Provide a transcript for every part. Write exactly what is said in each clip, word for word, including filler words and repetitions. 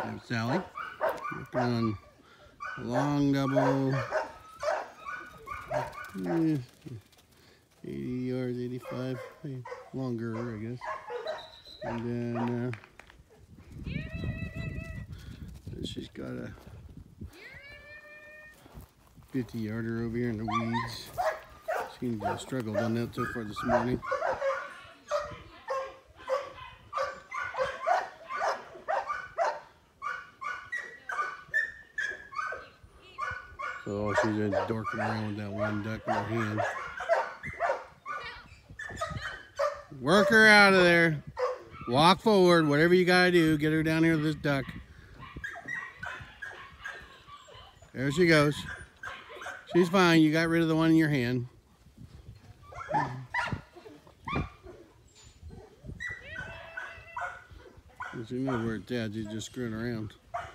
There's Sally. Working on a long double. Eh, eighty yards, eighty-five. Longer, I guess. And then uh, she's got a fifty yarder over here in the weeds. Seems to have struggled on that so far this morning. So she's just dorking around with that one duck in her hand. Work her out of there. Walk forward, whatever you gotta do. Get her down here with this duck. There she goes. She's fine. You got rid of the one in your hand. She knows where it's at. She's just screwing around.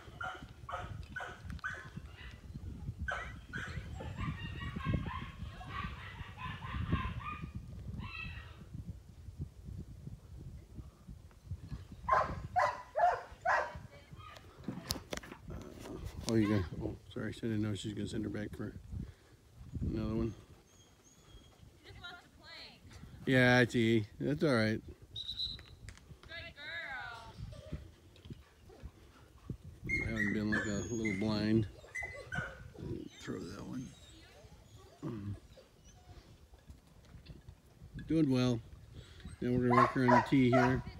Oh, you got. Oh, sorry. I didn't know she was gonna send her back for another one. She just wants to play. Yeah, I see. That's all right. Good girl. I haven't been like a little blind. Throw that one. Doing well. Now we're gonna work her on the tee here.